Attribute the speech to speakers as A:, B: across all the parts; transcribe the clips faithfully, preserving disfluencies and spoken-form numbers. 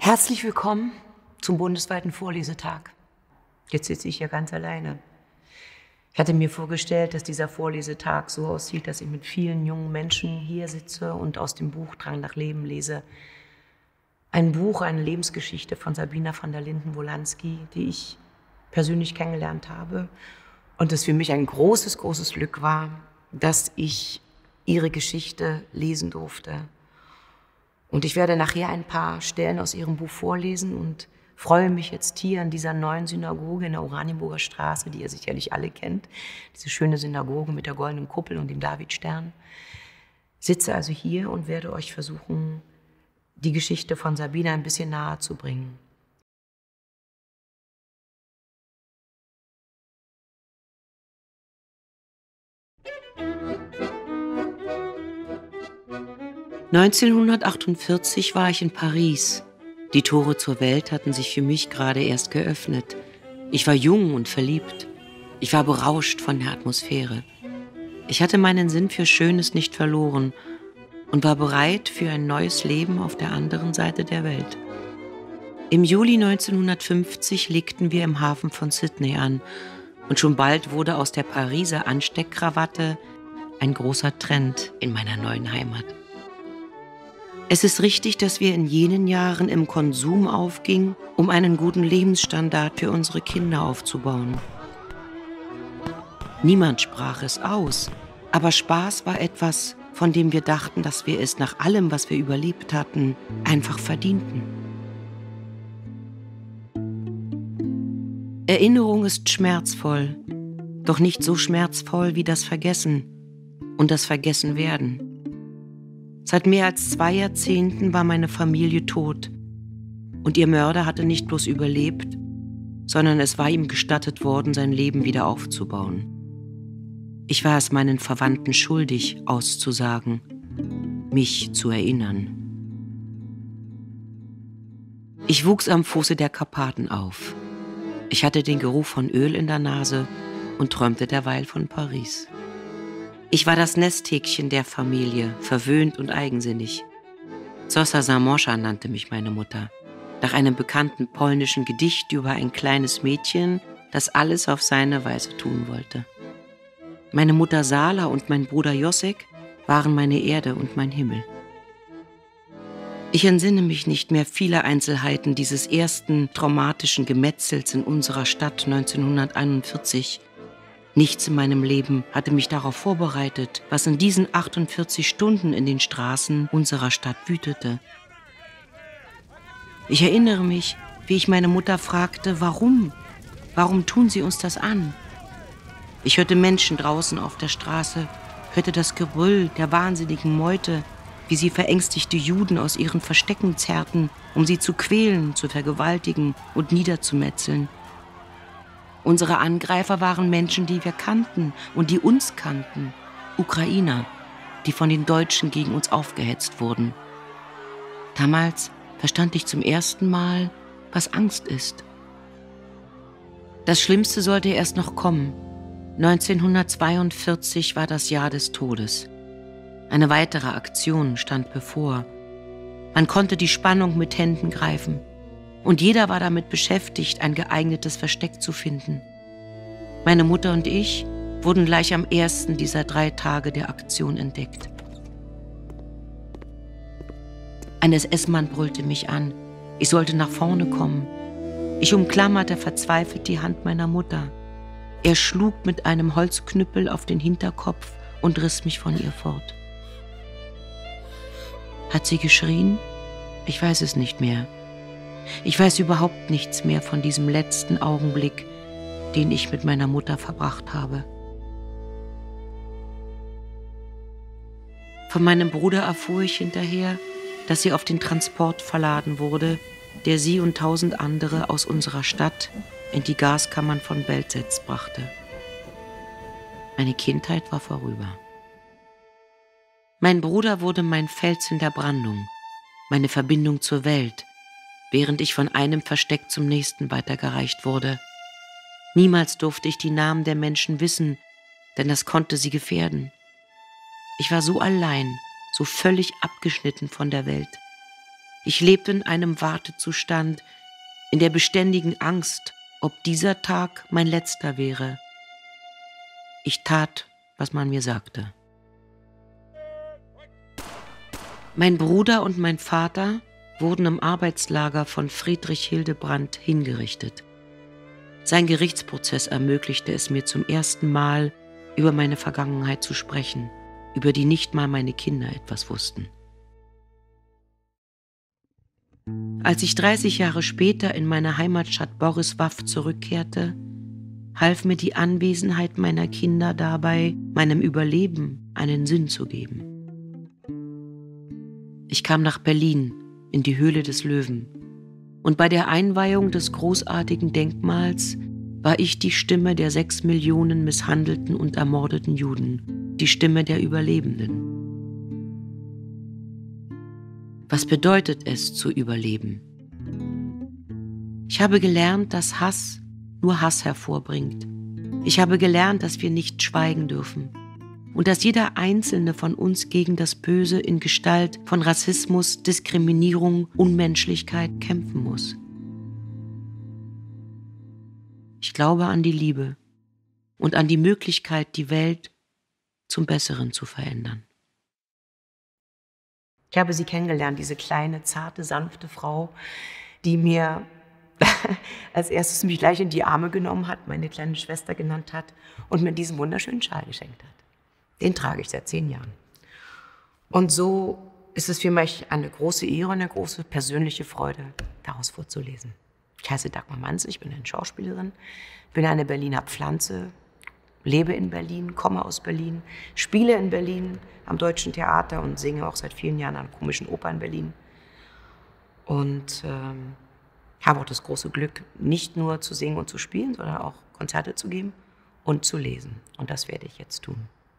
A: Herzlich willkommen zum bundesweiten Vorlesetag. Jetzt sitze ich hier ganz alleine. Ich hatte mir vorgestellt, dass dieser Vorlesetag so aussieht, dass ich mit vielen jungen Menschen hier sitze und aus dem Buch Drang nach Leben lese. Ein Buch, eine Lebensgeschichte von Sabina von der Linden-Wolanski, die ich persönlich kennengelernt habe. Und es für mich ein großes, großes Glück war, dass ich ihre Geschichte lesen durfte. Und ich werde nachher ein paar Stellen aus ihrem Buch vorlesen und freue mich jetzt hier in dieser neuen Synagoge in der Oranienburger Straße, die ihr sicherlich alle kennt. Diese schöne Synagoge mit der goldenen Kuppel und dem Davidstern. Sitze also hier und werde euch versuchen, die Geschichte von Sabina ein bisschen nahe zu bringen. neunzehnhundertachtundvierzig war ich in Paris. Die Tore zur Welt hatten sich für mich gerade erst geöffnet. Ich war jung und verliebt. Ich war berauscht von der Atmosphäre. Ich hatte meinen Sinn für Schönes nicht verloren und war bereit für ein neues Leben auf der anderen Seite der Welt. Im Juli neunzehnhundertfünfzig legten wir im Hafen von Sydney an und schon bald wurde aus der Pariser Ansteckkrawatte ein großer Trend in meiner neuen Heimat. Es ist richtig, dass wir in jenen Jahren im Konsum aufgingen, um einen guten Lebensstandard für unsere Kinder aufzubauen. Niemand sprach es aus, aber Spaß war etwas, von dem wir dachten, dass wir es nach allem, was wir überlebt hatten, einfach verdienten. Erinnerung ist schmerzvoll, doch nicht so schmerzvoll wie das Vergessen und das Vergessenwerden. Seit mehr als zwei Jahrzehnten war meine Familie tot und ihr Mörder hatte nicht bloß überlebt, sondern es war ihm gestattet worden, sein Leben wieder aufzubauen. Ich war es meinen Verwandten schuldig, auszusagen, mich zu erinnern. Ich wuchs am Fuße der Karpaten auf. Ich hatte den Geruch von Öl in der Nase und träumte derweil von Paris. Ich war das Nesthäkchen der Familie, verwöhnt und eigensinnig. Zosa Samosza nannte mich meine Mutter, nach einem bekannten polnischen Gedicht über ein kleines Mädchen, das alles auf seine Weise tun wollte. Meine Mutter Sala und mein Bruder Josek waren meine Erde und mein Himmel. Ich entsinne mich nicht mehr vieler Einzelheiten dieses ersten traumatischen Gemetzels in unserer Stadt neunzehnhunderteinundvierzig. Nichts in meinem Leben hatte mich darauf vorbereitet, was in diesen achtundvierzig Stunden in den Straßen unserer Stadt wütete. Ich erinnere mich, wie ich meine Mutter fragte, warum? Warum tun sie uns das an? Ich hörte Menschen draußen auf der Straße, hörte das Geröll der wahnsinnigen Meute, wie sie verängstigte Juden aus ihren Verstecken zerrten, um sie zu quälen, zu vergewaltigen und niederzumetzeln. Unsere Angreifer waren Menschen, die wir kannten und die uns kannten. Ukrainer, die von den Deutschen gegen uns aufgehetzt wurden. Damals verstand ich zum ersten Mal, was Angst ist. Das Schlimmste sollte erst noch kommen. neunzehnhundertzweiundvierzig war das Jahr des Todes. Eine weitere Aktion stand bevor. Man konnte die Spannung mit Händen greifen. Und jeder war damit beschäftigt, ein geeignetes Versteck zu finden. Meine Mutter und ich wurden gleich am ersten dieser drei Tage der Aktion entdeckt. Ein S S-Mann brüllte mich an. Ich sollte nach vorne kommen. Ich umklammerte verzweifelt die Hand meiner Mutter. Er schlug mit einem Holzknüppel auf den Hinterkopf und riss mich von ihr fort. Hat sie geschrien? Ich weiß es nicht mehr. Ich weiß überhaupt nichts mehr von diesem letzten Augenblick, den ich mit meiner Mutter verbracht habe. Von meinem Bruder erfuhr ich hinterher, dass sie auf den Transport verladen wurde, der sie und tausend andere aus unserer Stadt in die Gaskammern von Belzec brachte. Meine Kindheit war vorüber. Mein Bruder wurde mein Fels in der Brandung, meine Verbindung zur Welt, während ich von einem Versteck zum nächsten weitergereicht wurde. Niemals durfte ich die Namen der Menschen wissen, denn das konnte sie gefährden. Ich war so allein, so völlig abgeschnitten von der Welt. Ich lebte in einem Wartezustand, in der beständigen Angst, ob dieser Tag mein letzter wäre. Ich tat, was man mir sagte. Mein Bruder und mein Vater wurden im Arbeitslager von Friedrich Hildebrandt hingerichtet. Sein Gerichtsprozess ermöglichte es mir zum ersten Mal, über meine Vergangenheit zu sprechen, über die nicht mal meine Kinder etwas wussten. Als ich dreißig Jahre später in meine Heimatstadt Borisław zurückkehrte, half mir die Anwesenheit meiner Kinder dabei, meinem Überleben einen Sinn zu geben. Ich kam nach Berlin, in die Höhle des Löwen. Und bei der Einweihung des großartigen Denkmals war ich die Stimme der sechs Millionen misshandelten und ermordeten Juden, die Stimme der Überlebenden. Was bedeutet es, zu überleben? Ich habe gelernt, dass Hass nur Hass hervorbringt. Ich habe gelernt, dass wir nicht schweigen dürfen und dass jeder Einzelne von uns gegen das Böse in Gestalt von Rassismus, Diskriminierung, Unmenschlichkeit kämpfen muss. Ich glaube an die Liebe und an die Möglichkeit, die Welt zum Besseren zu verändern. Ich habe sie kennengelernt, diese kleine, zarte, sanfte Frau, die mir als erstes mich gleich in die Arme genommen hat, meine kleine Schwester genannt hat und mir diesen wunderschönen Schal geschenkt hat. Den trage ich seit zehn Jahren. Und so ist es für mich eine große Ehre und eine große persönliche Freude, daraus vorzulesen. Ich heiße Dagmar Manzel, ich bin eine Schauspielerin, bin eine Berliner Pflanze, lebe in Berlin, komme aus Berlin, spiele in Berlin am Deutschen Theater und singe auch seit vielen Jahren an komischen Oper in Berlin. Und ähm, habe auch das große Glück, nicht nur zu singen und zu spielen, sondern auch Konzerte zu geben und zu lesen. Und das werde ich jetzt tun.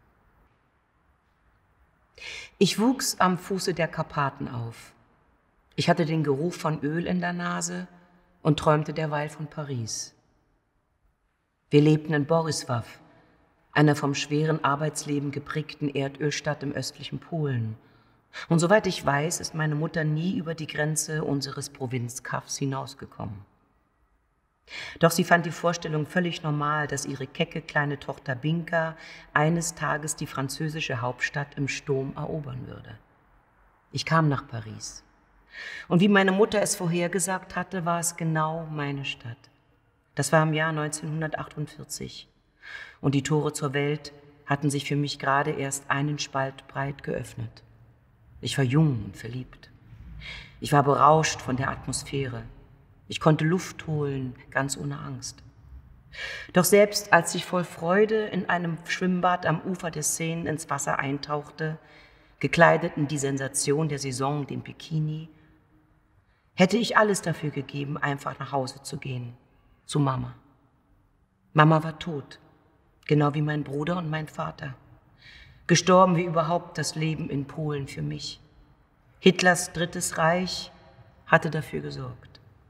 A: Ich wuchs am Fuße der Karpaten auf. Ich hatte den Geruch von Öl in der Nase und träumte derweil von Paris. Wir lebten in Borisław, einer vom schweren Arbeitsleben geprägten Erdölstadt im östlichen Polen. Und soweit ich weiß, ist meine Mutter nie über die Grenze unseres Provinzkaffs hinausgekommen. Doch sie fand die Vorstellung völlig normal, dass ihre kecke kleine Tochter Binka eines Tages die französische Hauptstadt im Sturm erobern würde. Ich kam nach Paris. Und wie meine Mutter es vorhergesagt hatte, war es genau meine Stadt. Das war im Jahr neunzehnhundertachtundvierzig. Und die Tore zur Welt hatten sich für mich gerade erst einen Spalt breit geöffnet. Ich war jung und verliebt. Ich war berauscht von der Atmosphäre. Ich konnte Luft holen, ganz ohne Angst. Doch selbst als ich voll Freude in einem Schwimmbad am Ufer der Seine ins Wasser eintauchte, gekleidet in die Sensation der Saison, den Bikini, hätte ich alles dafür gegeben, einfach nach Hause zu gehen, zu Mama. Mama war tot, genau wie mein Bruder und mein Vater. Gestorben wie überhaupt das Leben in Polen für mich. Hitlers Drittes Reich hatte dafür gesorgt.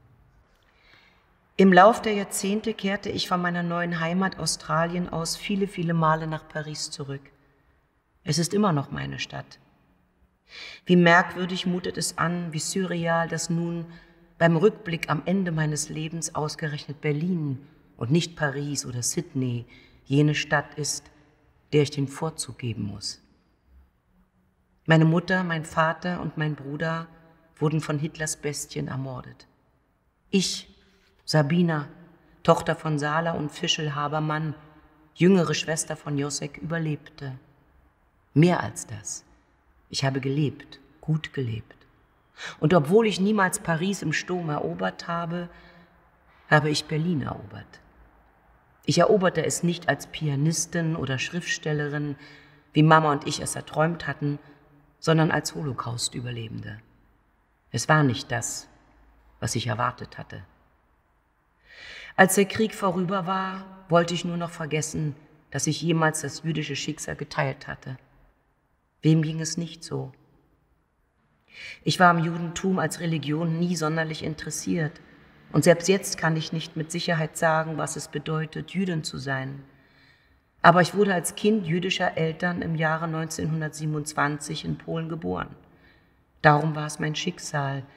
A: Im Lauf der Jahrzehnte kehrte ich von meiner neuen Heimat Australien aus viele, viele Male nach Paris zurück. Es ist immer noch meine Stadt. Wie merkwürdig mutet es an, wie surreal, dass nun beim Rückblick am Ende meines Lebens ausgerechnet Berlin und nicht Paris oder Sydney jene Stadt ist, der ich den Vorzug geben muss. Meine Mutter, mein Vater und mein Bruder wurden von Hitlers Bestien ermordet. Ich, Sabina, Tochter von Sala und Fischl Habermann, jüngere Schwester von Josek, überlebte. Mehr als das. Ich habe gelebt, gut gelebt. Und obwohl ich niemals Paris im Sturm erobert habe, habe ich Berlin erobert. Ich eroberte es nicht als Pianistin oder Schriftstellerin, wie Mama und ich es erträumt hatten, sondern als Holocaust-Überlebende. Es war nicht das, was ich erwartet hatte. Als der Krieg vorüber war, wollte ich nur noch vergessen, dass ich jemals das jüdische Schicksal geteilt hatte. Wem ging es nicht so? Ich war am Judentum als Religion nie sonderlich interessiert. Und selbst jetzt kann ich nicht mit Sicherheit sagen, was es bedeutet, Jüdin zu sein. Aber ich wurde als Kind jüdischer Eltern im Jahre neunzehnhundertsiebenundzwanzig in Polen geboren. Darum war es mein Schicksal,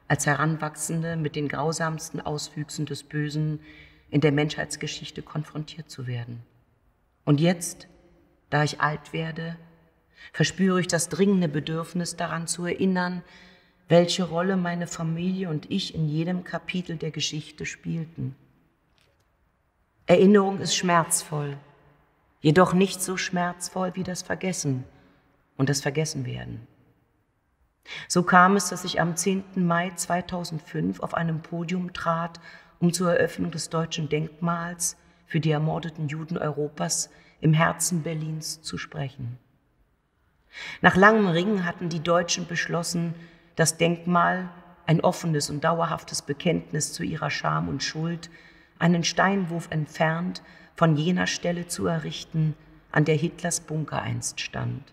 A: als Heranwachsende mit den grausamsten Auswüchsen des Bösen in der Menschheitsgeschichte konfrontiert zu werden. Und jetzt, da ich alt werde, verspüre ich das dringende Bedürfnis daran zu erinnern, welche Rolle meine Familie und ich in jedem Kapitel der Geschichte spielten. Erinnerung ist schmerzvoll, jedoch nicht so schmerzvoll wie das Vergessen und das Vergessenwerden. So kam es, dass ich am zehnten Mai zweitausendfünf auf einem Podium trat, um zur Eröffnung des deutschen Denkmals für die ermordeten Juden Europas im Herzen Berlins zu sprechen. Nach langem Ringen hatten die Deutschen beschlossen, das Denkmal, ein offenes und dauerhaftes Bekenntnis zu ihrer Scham und Schuld, einen Steinwurf entfernt von jener Stelle zu errichten, an der Hitlers Bunker einst stand.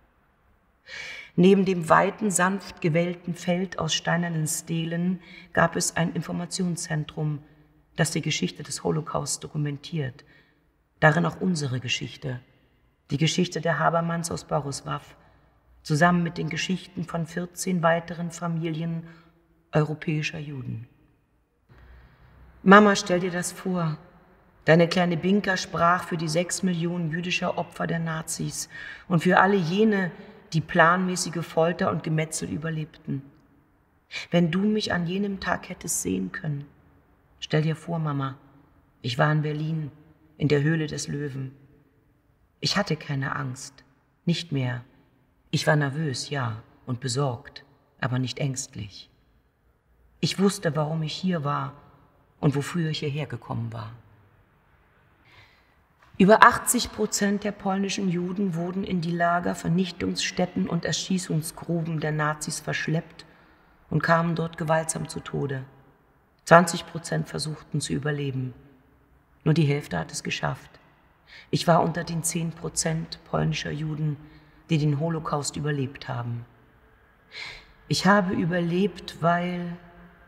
A: Neben dem weiten, sanft gewellten Feld aus steinernen Stelen gab es ein Informationszentrum, das die Geschichte des Holocaust dokumentiert, darin auch unsere Geschichte, die Geschichte der Habermanns aus Borisław, zusammen mit den Geschichten von vierzehn weiteren Familien europäischer Juden. Mama, stell dir das vor. Deine kleine Binka sprach für die sechs Millionen jüdischer Opfer der Nazis und für alle jene, die planmäßige Folter und Gemetzel überlebten. Wenn du mich an jenem Tag hättest sehen können, stell dir vor, Mama, ich war in Berlin, in der Höhle des Löwen. Ich hatte keine Angst, nicht mehr. Ich war nervös, ja, und besorgt, aber nicht ängstlich. Ich wusste, warum ich hier war und wofür ich hierher gekommen war. Über achtzig Prozent der polnischen Juden wurden in die Lager, Vernichtungsstätten und Erschießungsgruben der Nazis verschleppt und kamen dort gewaltsam zu Tode. zwanzig Prozent versuchten zu überleben. Nur die Hälfte hat es geschafft. Ich war unter den zehn Prozent polnischer Juden, die den Holocaust überlebt haben. Ich habe überlebt, weil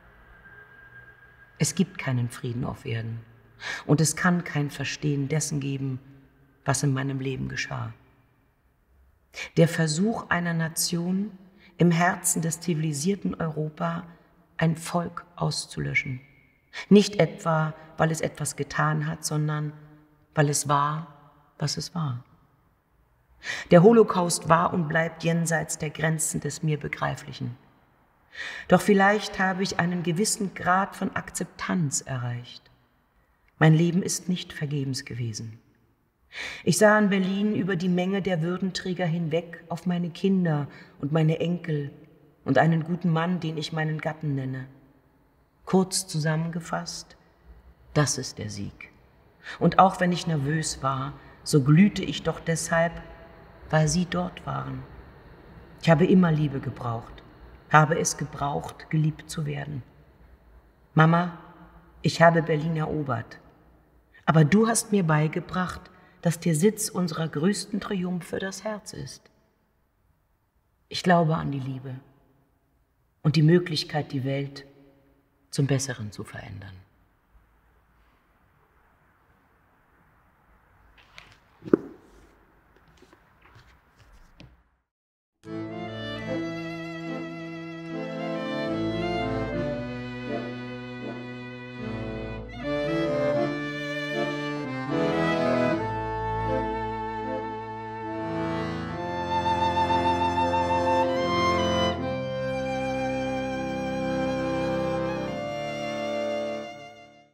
A: es gibt keinen Frieden auf Erden und es kann kein Verstehen dessen geben, was in meinem Leben geschah. Der Versuch einer Nation im Herzen des zivilisierten Europa, ein Volk auszulöschen. Nicht etwa, weil es etwas getan hat, sondern weil es war, was es war. Der Holocaust war und bleibt jenseits der Grenzen des mir Begreiflichen. Doch vielleicht habe ich einen gewissen Grad von Akzeptanz erreicht. Mein Leben ist nicht vergebens gewesen. Ich sah in Berlin über die Menge der Würdenträger hinweg auf meine Kinder und meine Enkel und einen guten Mann, den ich meinen Gatten nenne. Kurz zusammengefasst, das ist der Sieg. Und auch wenn ich nervös war, so glühte ich doch deshalb, weil sie dort waren. Ich habe immer Liebe gebraucht, habe es gebraucht, geliebt zu werden. Mama, ich habe Berlin erobert, aber du hast mir beigebracht, dass der Sitz unserer größten Triumphe das Herz ist. Ich glaube an die Liebe und die Möglichkeit, die Welt zum Besseren zu verändern.